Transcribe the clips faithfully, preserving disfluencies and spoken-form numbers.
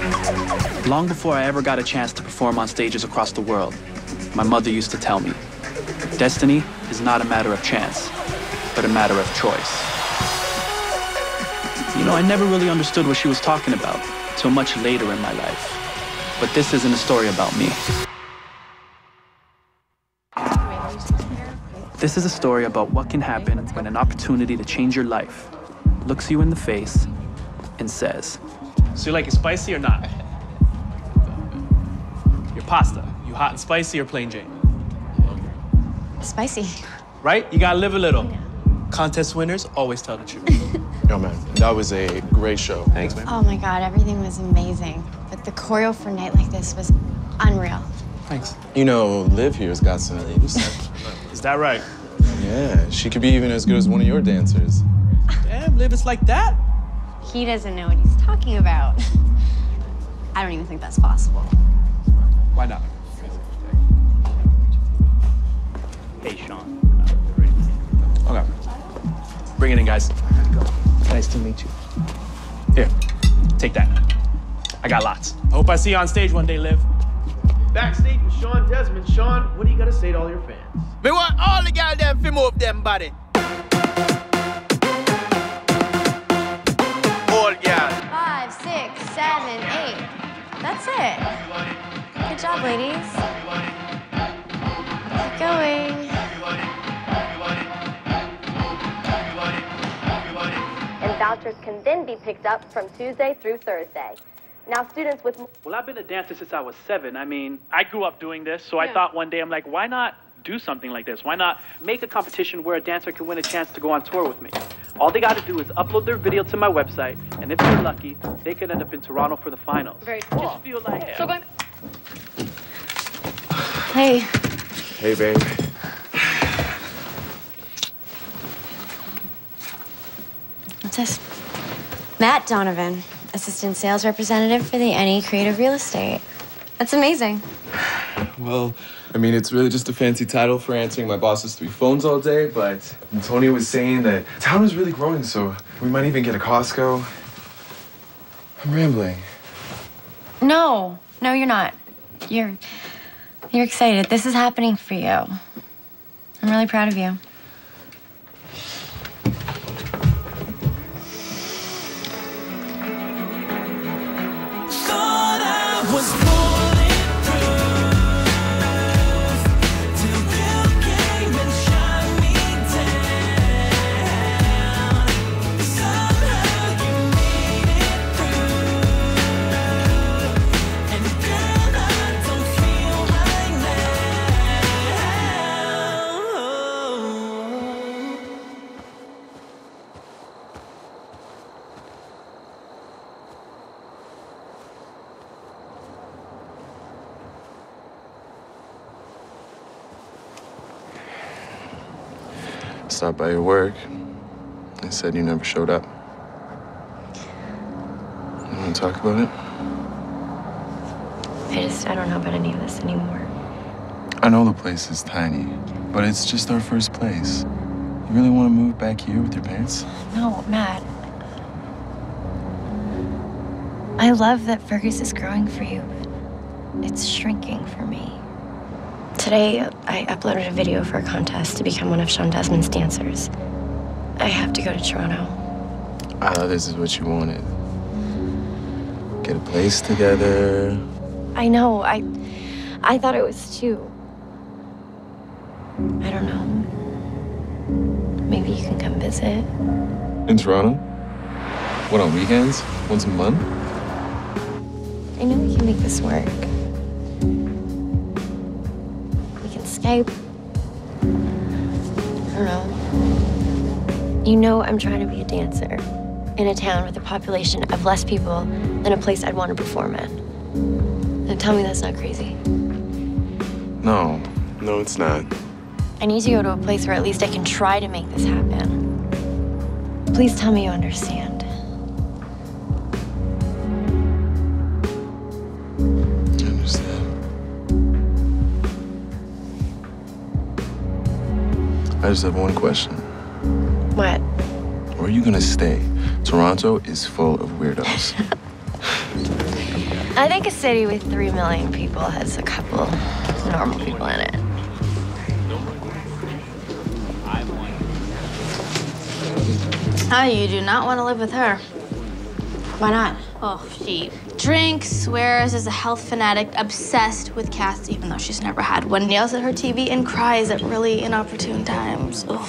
Long before I ever got a chance to perform on stages across the world, my mother used to tell me, destiny is not a matter of chance, but a matter of choice. You know, I never really understood what she was talking about until much later in my life. But this isn't a story about me. This is a story about what can happen when an opportunity to change your life looks you in the face and says, so you like it spicy or not? Your pasta, you hot and spicy or plain Jane? Spicy. Right? You gotta live a little. Contest winners always tell the truth. Yo, man, that was a great show. Thanks, man. Oh my God, everything was amazing. But the choreo for a night like this was unreal. Thanks. You know, Liv here's got some moves. Is that right? Yeah, she could be even as good as one of your dancers. Damn, Liv, it's like that? He doesn't know what he's talking about. I don't even think that's possible. Why not? hey, Shawn. Okay. Bring it in, guys. Nice to meet you. Here, take that. I got lots. I hope I see you on stage one day, Liv. Backstage with Shawn Desman. Shawn, what do you got to say to all your fans? Me want all the girls them to move them body. All girls. Five, six, seven, eight. That's it. Good job, ladies. Keep going. And vouchers can then be picked up from Tuesday through Thursday. Now, students with... Well, I've been a dancer since I was seven. I mean, I grew up doing this, so yeah. I thought one day, I'm like, why not do something like this? Why not make a competition where a dancer can win a chance to go on tour with me? All they got to do is upload their video to my website, and if they're lucky, they could end up in Toronto for the finals. Very cool. Just feel like... Yeah. So going... Hey. Hey, babe. What's this? Matt Donovan, Assistant Sales Representative for the N E Creative Real Estate. That's amazing. Well, I mean, it's really just a fancy title for answering my boss's three phones all day, but Tony was saying that town is really growing, so we might even get a Costco. I'm rambling. No, no, you're not. You're, you're excited. This is happening for you. I'm really proud of you. Stopped by your work. They said you never showed up. You want to talk about it? I just, I don't know about any of this anymore. I know the place is tiny, but it's just our first place. You really want to move back here with your parents? No, Matt. I love that Fergus is growing for you, but it's shrinking for me. Today, I uploaded a video for a contest to become one of Shawn Desman's dancers. I have to go to Toronto. I thought this is what you wanted. Get a place together. I know, I, I thought it was too. I don't know. Maybe you can come visit. In Toronto? What, on weekends? Once a month? I know we can make this work. Skype. I don't know. You know I'm trying to be a dancer in a town with a population of less people than a place I'd want to perform in. Now tell me that's not crazy. No, no, it's not. I need to go to a place where at least I can try to make this happen. Please tell me you understand. I understand. I just have one question. What? Where are you gonna stay? Toronto is full of weirdos. I think a city with three million people has a couple normal people in it. Oh, you do not want to live with her. Why not? Oh, she drinks, swears, is a health fanatic, obsessed with cats, even though she's never had one, yells at her T V, and cries at really inopportune times. Ugh.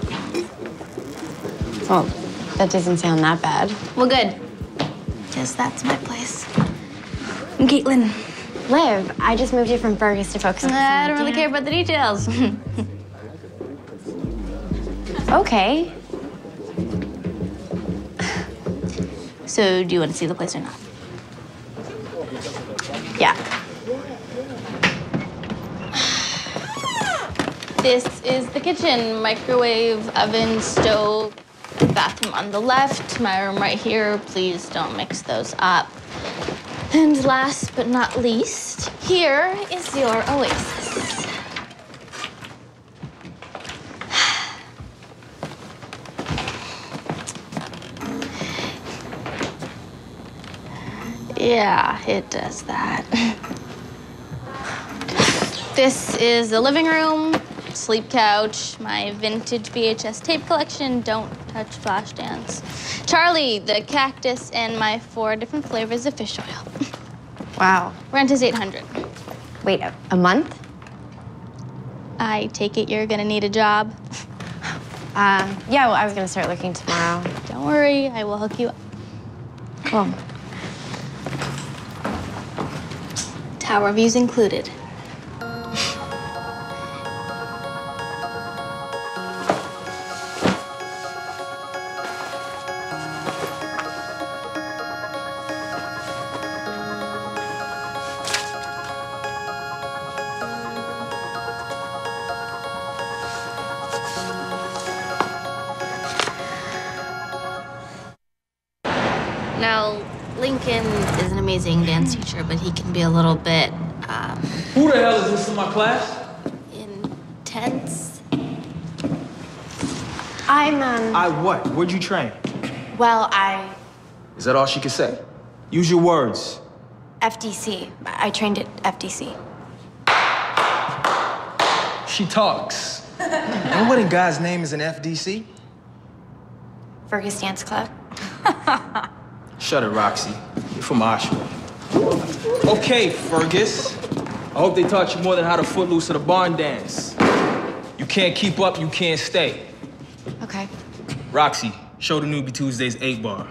Well, that doesn't sound that bad. Well, good. Because that's my place. And Caitlin. Liv, I just moved you from Fergus to focus on I don't really care about the details. Okay. So, do you want to see the place or not? Yeah. This is the kitchen. Microwave, oven, stove, bathroom on the left, my room right here. Please don't mix those up. And last but not least, here is your oasis. Yeah, it does that. This is the living room, sleep couch, my vintage V H S tape collection, don't touch flash dance. Charlie, the cactus, and my four different flavors of fish oil. Wow. Rent is eight hundred. Wait, a, a month? I take it you're gonna need a job. Uh, yeah, well, I was gonna start looking tomorrow. Don't worry, I will hook you up. Cool. Tower views included. Now, Lincoln is an amazing dance teacher, but he can be a little bit, um... Who the hell is this in my class? intense. I'm, um... I what? Where'd you train? Well, I... Is that all she could say? Use your words. F D C. I trained at F D C. She talks. And what in God's name is an F D C? Fergus Dance Club. Shut it, Roxy. You're from Oshawa. Okay, Fergus. I hope they taught you more than how to footloose or the barn dance. You can't keep up, you can't stay. Okay. Roxy, show the newbie Tuesday's eight bar.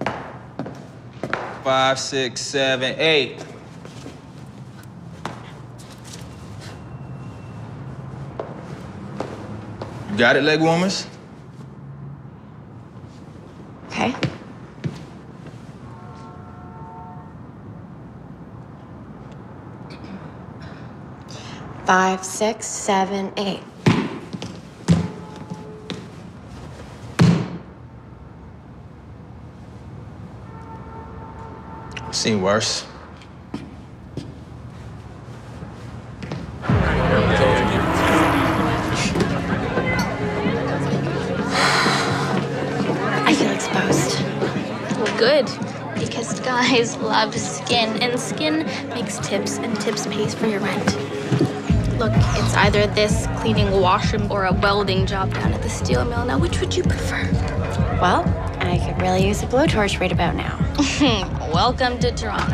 Five, six, seven, eight. You got it, leg warmers? Okay. Five, six, seven, eight. Seen worse. I feel exposed. Well, good, because guys love skin, and skin makes tips, and tips pays for your rent. Look, it's either this cleaning washroom or a welding job down at the steel mill. Now, which would you prefer? Well, I could really use a blowtorch right about now. Welcome to Toronto.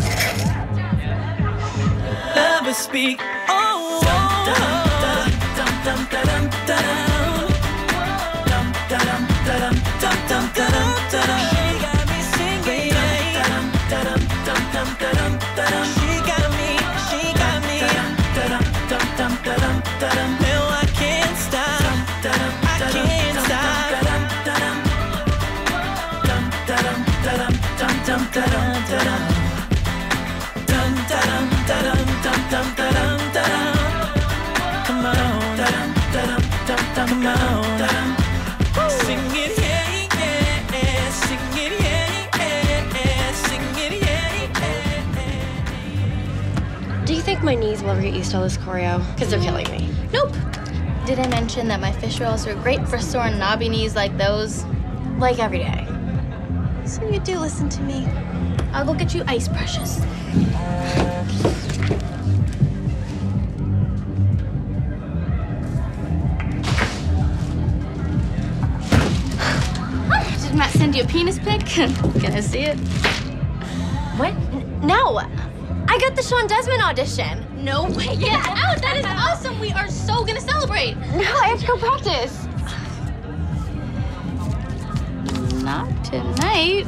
Never speak. Oh, dum, dum, dum, dum, dum, dum, dum. Dum, dum, dum, dum, dum, dum, dum. She got me singing. Dum, dum, dum, dum, dum, dum. She got me, she got me. Dum, dum, dum, dum, dum. No, I can't stop. I can't stop. Dum, dum, dum, dum, dum, dum, dum, dum. Dum, dum, dum, dum, dum, dum, dum. Come on, dum, dum, dum, dum, come on. Sing it, yeah, yeah, sing it, yeah, yeah, sing it, yeah, yeah. Do you think my knees will ever get used to all this choreo? Because they're killing me. Nope. Did I mention that my fish rolls are great for sore knobby knees like those? Like every day. So you do listen to me. I'll go get you ice, precious. Did Matt send you a penis pic? Can I see it? What? No. I got the Shawn Desman audition. No way. Get out. That is awesome. We are so gonna celebrate. No, I have to go practice. Not tonight.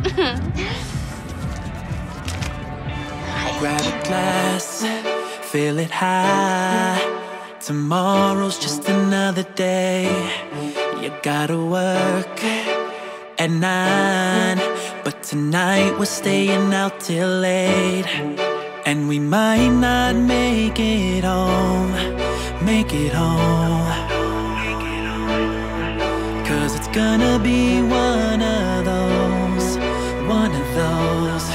Grab a glass, fill it high. Tomorrow's just another day. You gotta work at nine, but tonight we're staying out till late. And we might not make it home, make it home. Cause it's gonna be one of those, one of those.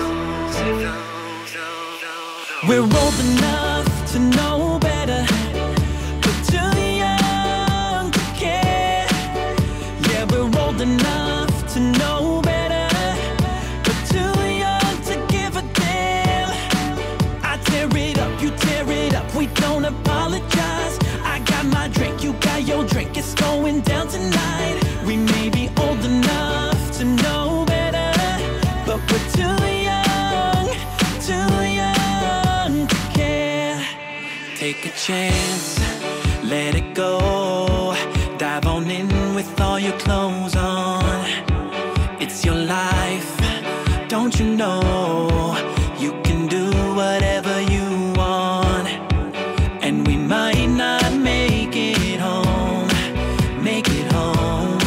We're old enough to know better, but too young to care. Yeah, we're old enough to know better, but too young to give a damn. I tear it up, you tear it up, we don't apologize. I got my drink, you got your drink, it's going down tonight. We may be old enough to know better, but we're too young, too young to care. Take a chance, let it go. Dive on in with all your clothes on. It's your life, don't you know? You can do whatever you want. And we might not make it home, make it home.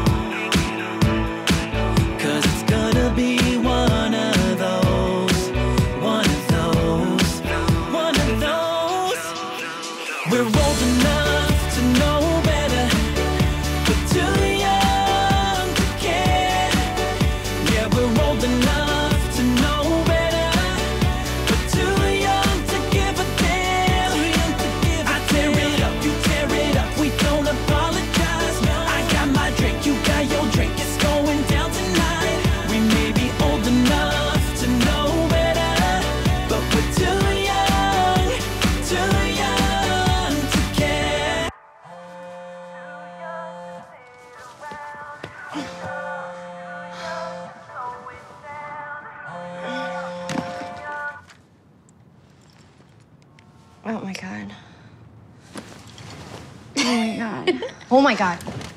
Cause it's gonna be one of those, one of those, one of those. We're old enough to know better, but too young to care. Yeah, we're old enough to know better, but too young to give a damn. I tear it up, you tear it up, we don't apologize. I got my drink, you got your drink, it's going down tonight. We may be old enough to know better, but we're too young, too young to care. Oh my god. Oh my god. Oh my god.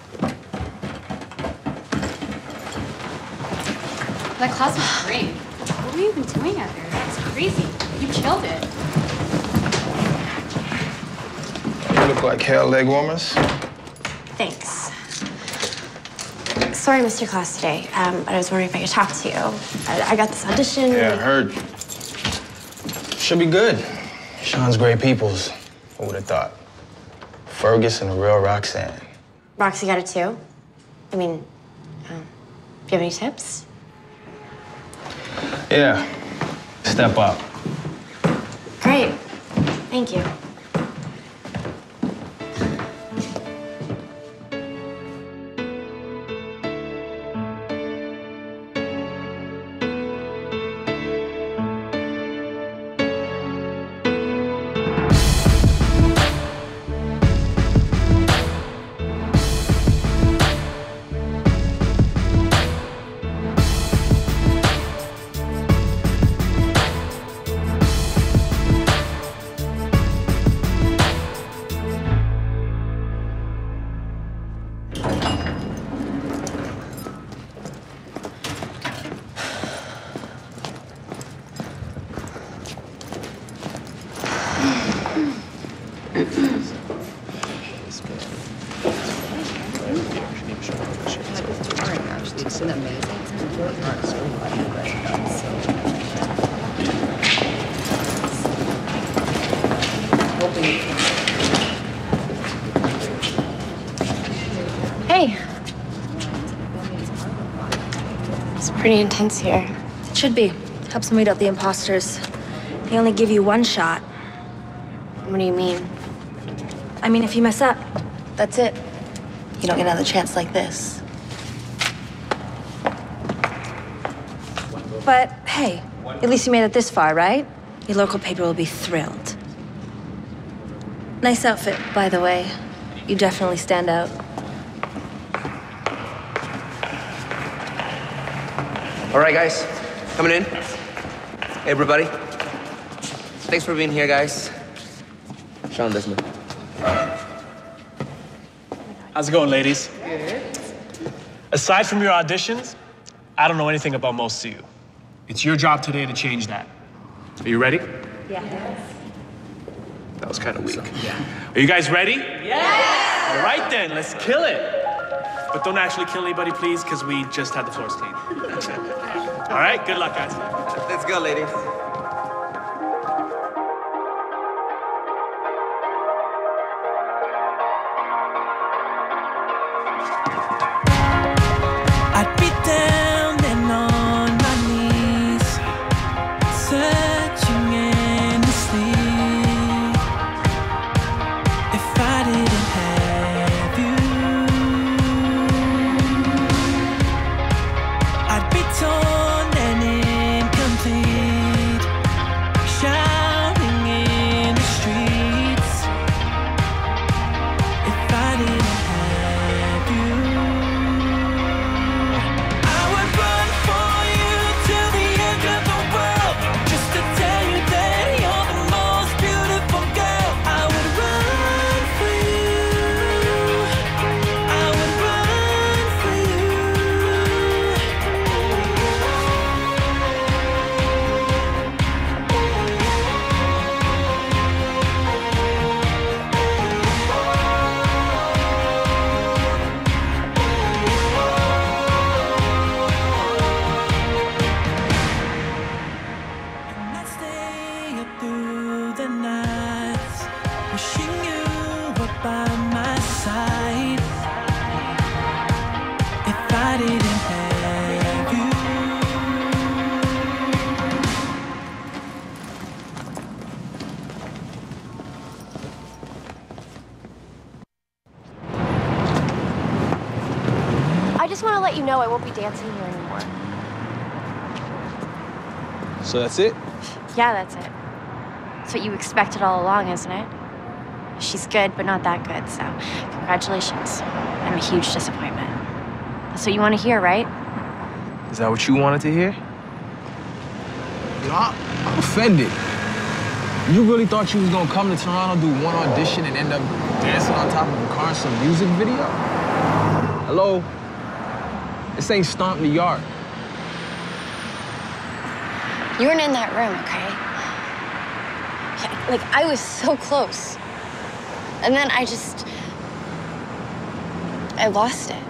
That class was great. What were you even doing out there? That's crazy. You killed it. You look like hell leg warmers. Thanks. Sorry I missed your class today, um, but I was wondering if I could talk to you. I, I got this audition. Yeah, I heard. Should be good. Shawn's great peoples. Who would have thought? Fergus and a real Roxanne. Roxy got it too? I mean, um, do you have any tips? Yeah. Step up. Great. Thank you. Hey. It's pretty intense here. It should be. Helps weed out the imposters. They only give you one shot. What do you mean? I mean, if you mess up, that's it. You don't get another chance like this. But hey, at least you made it this far, right? Your local paper will be thrilled. Nice outfit, by the way. You definitely stand out. All right, guys, coming in. Hey, everybody. Thanks for being here, guys. Shawn Desman. How's it going, ladies? Good. Aside from your auditions, I don't know anything about most of you. It's your job today to change that. Are you ready? Yes. That was kind of weak. Yeah. Are you guys ready? Yes! All right then, let's kill it. But don't actually kill anybody, please, because we just had the floors cleaned. All right, good luck, guys. Let's go, ladies. I'd be down and on my knees, searching endlessly. If I didn't have you, I'd be torn and incomplete, shouting in the streets. If I didn't have you, I would run for you till the end of the world, just to tell you that you're the most beautiful girl. I would run for you. I would run for you. And I'd stay up through the nights, wishing you were by my side. If I didn't have you, I just want to let you know I won't be dancing here anymore. So that's it? Yeah, that's it. That's what you expected all along, isn't it? She's good, but not that good, so congratulations. I'm a huge disappointment. That's what you want to hear, right? Is that what you wanted to hear? You know, I- I'm offended. You really thought you was gonna come to Toronto, do one audition, and end up dancing on top of a car in some music video? Hello? This ain't Stomp the Yard. You weren't in that room, okay? Yeah, like, I was so close. And then I just... I lost it.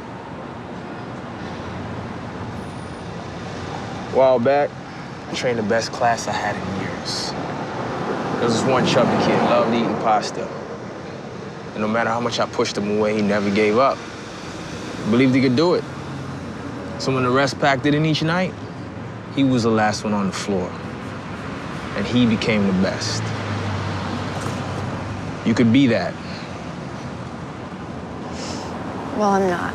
A while back, I trained the best class I had in years. There was this one chubby kid, loved eating pasta. And no matter how much I pushed him away, he never gave up. He believed he could do it. So when the rest packed it in each night, he was the last one on the floor. And he became the best. You could be that. Well, I'm not.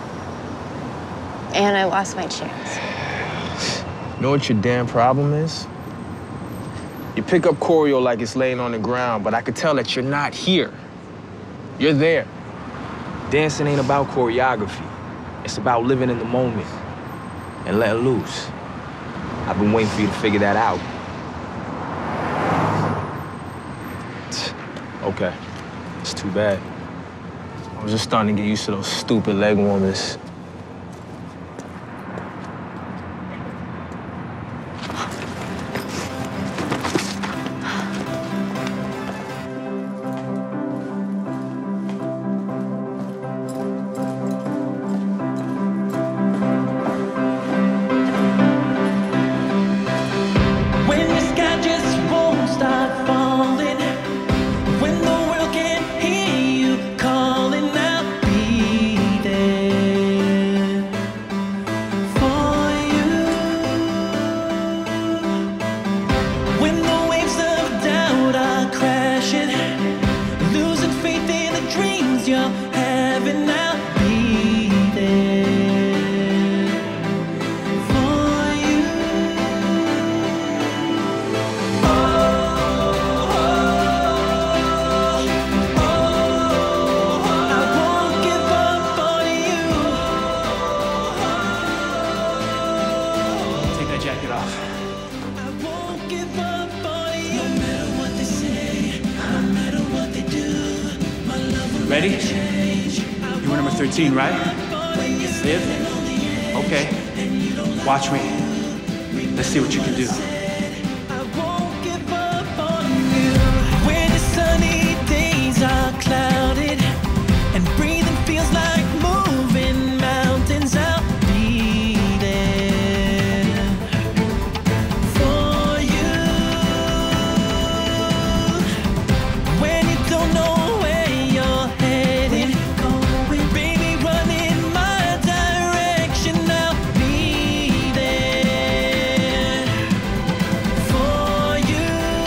And I lost my chance. You know what your damn problem is? You pick up choreo like it's laying on the ground, but I could tell that you're not here. You're there. Dancing ain't about choreography. It's about living in the moment and letting loose. I've been waiting for you to figure that out. Okay, it's too bad. I was just starting to get used to those stupid leg warmers. when the sky just won't stop falling, when the world can't hear you calling out, be there. Ready? You were number thirteen, right? Liv? Okay. Watch me. Let's see what you can do. When the sunny days are clouded and breathing feels like moving mountains, I'll be there for you. When you don't know where you're headed, baby, run in my direction, I'll be there for you.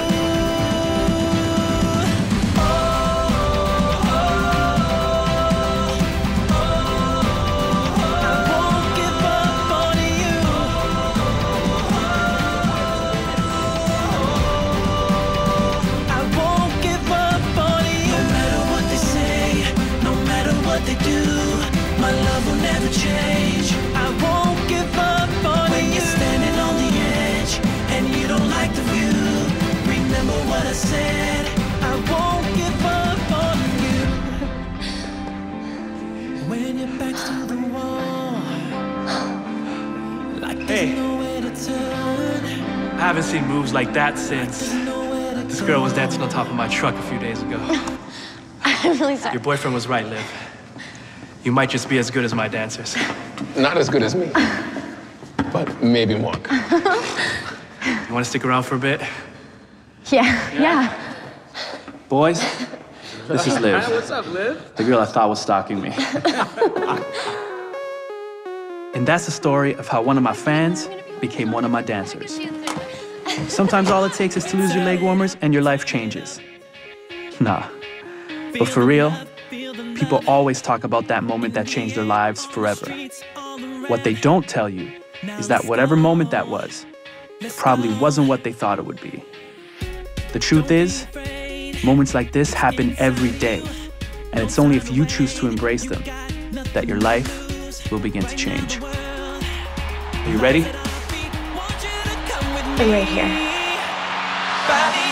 They do, my love will never change. I won't give up on when you. When you're standing on the edge and you don't like the view, remember what I said. I won't give up on you. When your back's to the wall, like Hey. there's nowhere to turn. I haven't seen moves like that since this girl was dancing on top of my truck a few days ago. I'm really sorry. Your boyfriend was right, Liv. You might just be as good as my dancers. Not as good as me, but maybe more. You want to stick around for a bit? Yeah, yeah. Boys, this is Liv. What's up, Liv? The girl I thought was stalking me. And that's the story of how one of my fans became one of my dancers. Sometimes all it takes is to lose your leg warmers and your life changes. Nah, but for real, people always talk about that moment that changed their lives forever. What they don't tell you is that whatever moment that was, probably wasn't what they thought it would be. The truth is, moments like this happen every day, and it's only if you choose to embrace them that your life will begin to change. Are you ready? I'm right here. Body